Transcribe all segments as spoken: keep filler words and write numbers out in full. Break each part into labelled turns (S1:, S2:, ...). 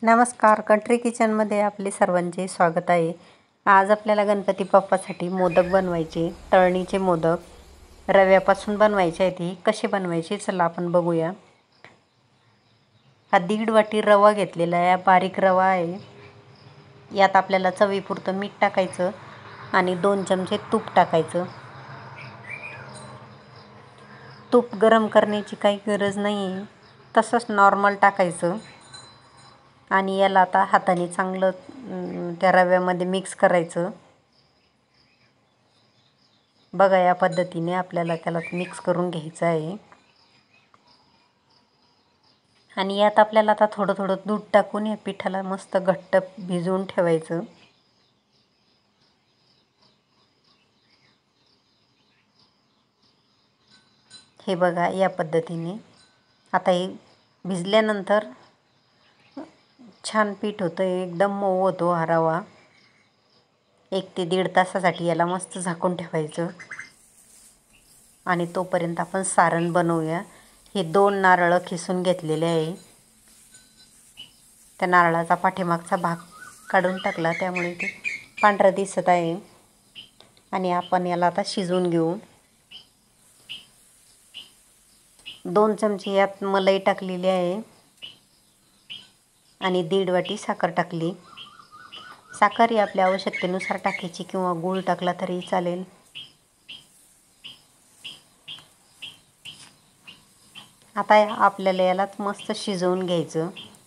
S1: नमस्कार, कंट्री किचनमध्ये आपले सर्वांचे स्वागत आहे। आज आपल्याला गणपती बाप्पासाठी मोदक बनवायचे, तळणीचे मोदक रव्यापासून बनवायचे आहेत। हे कसे बनवायचे चला आपण बघूया। हा दीड वाटी रवा घेतलेला आहे, बारीक रवा आहे। यात आपल्याला चवीपुरतं मीठ टाकायचं आणि दोन चमचे तूप टाकायचं। तूप गरम करण्याची काही गरज नाही आहे, तसंच नॉर्मल टाकायचं आणि याला आता हाताने चांगलं त्या रव्यामध्ये मिक्स करायचं। बघा या पद्धतीने आपल्याला त्याला मिक्स करून घ्यायचं आहे आणि यात आपल्याला आता थोडं थोडं दूध टाकून या पिठाला मस्त घट्ट भिजवून ठेवायचं। हे बघा या पद्धतीने आता हे भिजल्यानंतर छान पीठ होतं, एकदम मऊ होतो हा रवा। एक ते दीड तासासाठी याला मस्त झाकून ठेवायचं आणि तोपर्यंत आपण सारण बनवूया। हे दोन नारळ खिसून घेतलेले आहे। त्या नारळाचा पाठीमागचा भाग काढून टाकला, त्यामुळे ते पांढरं दिसत आहे आणि आपण याला आता शिजवून घेऊ। दोन चमचे यात मलाई टाकलेली आहे आणि दीड वाटी साखर टाकली। साखर ही आपल्या आवश्यकतेनुसार टाकायची किंवा गूळ टाकला तरी चालेल। आता आपल्याला यालाच मस्त शिजवून घ्यायचं।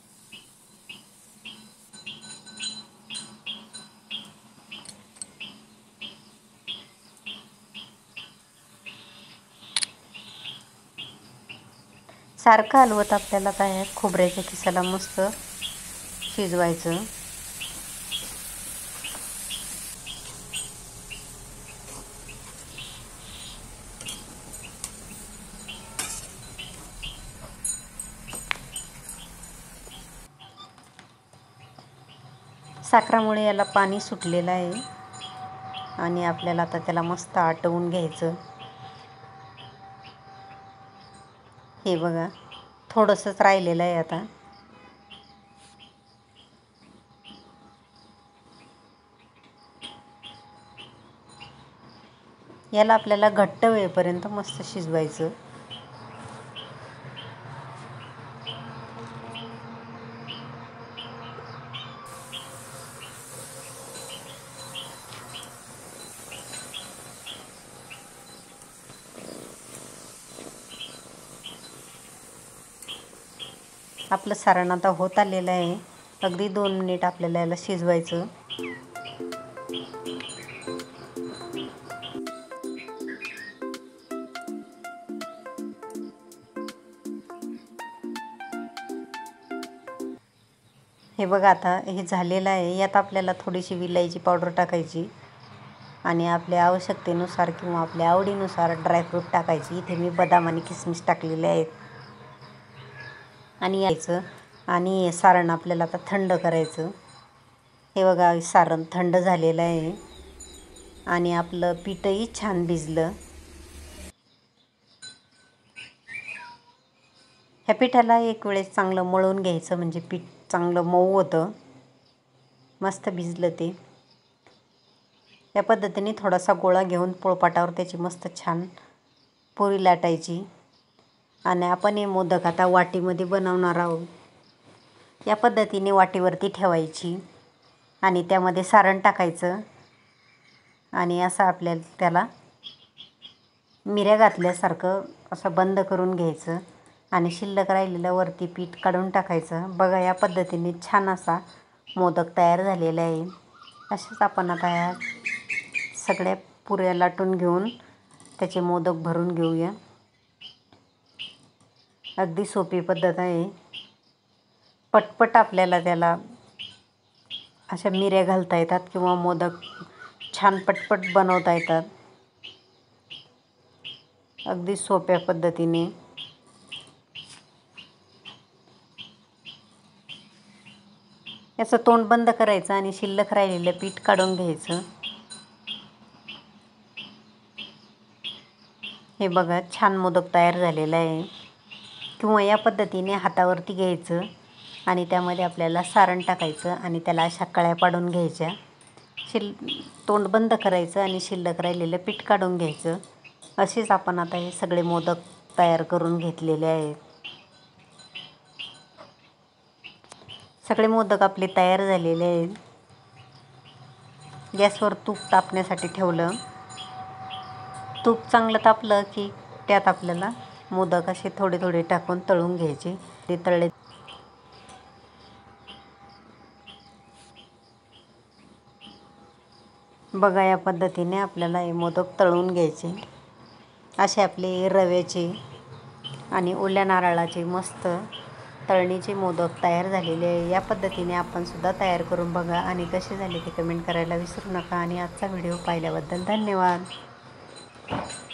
S1: सारखं हलवत आपल्याला काय खोबऱ्याच्या खिसाला मस्त शिजवायचं। साखरेमुळे याला पाणी सुटलेलं आहे आणि आपल्याला आता त्याला मस्त आटवून घ्यायचं। हे बघा थोडंसंच राहिलेलं आहे आता। याला आपल्याला घट्ट होईपर्यंत मस्त शिजवायचं। आपलं सारण आता होत आलेलं आहे। अगदी दोन मिनिट आपल्याला याला शिजवायचं। हे बघा आता हे झालेलं आहे। यात आपल्याला थोडीशी विलायची पावडर टाकायची आणि आपल्या आवश्यकतेनुसार किंवा आपल्या आवडीनुसार ड्रायफ्रूट टाकायची। इथे मी बदाम आणि किसमिस टाकलेले आहेत आणि यायचं आणि सारण आपल्याला आता थंड करायचं। हे बघा सारण थंड झालेलं आहे आणि आपलं पीठही छान भिजलं। ह्या पिठाला एक वेळेस चांगलं मळून घ्यायचं, म्हणजे पीठ चांगलं मऊ होतं, मस्त भिजलं ते। या पद्धतीने थोडासा गोळा घेऊन पोळपाटावर त्याची मस्त छान पुरी लाटायची आणि आपण हे मोदक आता वाटीमध्ये बनवणार आहोत। या पद्धतीने वाटीवरती ठेवायची आणि त्यामध्ये सारण टाकायचं आणि असं आपल्याला त्याला मिऱ्या घातल्यासारखं असं बंद करून घ्यायचं आणि शिल्लक राहिलेलं वरती पीठ काढून टाकायचं। बघा या पद्धतीने छान असा मोदक तयार झालेला आहे। असेच आपण आता या सगळ्या पुऱ्या लाटून घेऊन त्याचे मोदक भरून घेऊया। अगदी सोपी पद्धत आहे, पटपट आपल्याला त्याला अशा मिऱ्या घालता येतात किंवा मोदक छान पटपट बनवता येतात, अगदी सोप्या पद्धतीने। याचं तोंड बंद करायचं आणि शिल्लक राहिलेलं पीठ काढून घ्यायचं। हे बघा छान मोदक तयार झालेला आहे। किंवा या पद्धतीने हातावरती घ्यायचं आणि त्यामध्ये आपल्याला सारण टाकायचं आणि त्याला अशा कळ्या पाडून घ्यायच्या. शिल तोंड बंद करायचं आणि शिल्लक राहिलेलं पीठ काढून घ्यायचं. असेच आपण आता हे सगळे मोदक तयार करून घेतलेले आहेत. सगळे मोदक आपले तयार झालेले आहेत. गॅसवर तूप तापण्यासाठी ठेवलं. तूप चांगलं तापलं की त्यात आपल्याला मोदक असे थोडे थोडे टाकून तळून घ्यायचे. ते तळले बघा, या पद्धतीने आपल्याला हे मोदक तळून घ्यायचे. असे आपले रव्याचे आणि ओल्या नारळाचे मस्त तळणीचे मोदक तयार झालेले आहे. या पद्धतीने आपण सुद्धा तयार करून बघा आणि कसे झाले ते कमेंट करायला विसरू नका. आणि आजचा व्हिडिओ पाहिल्याबद्दल धन्यवाद.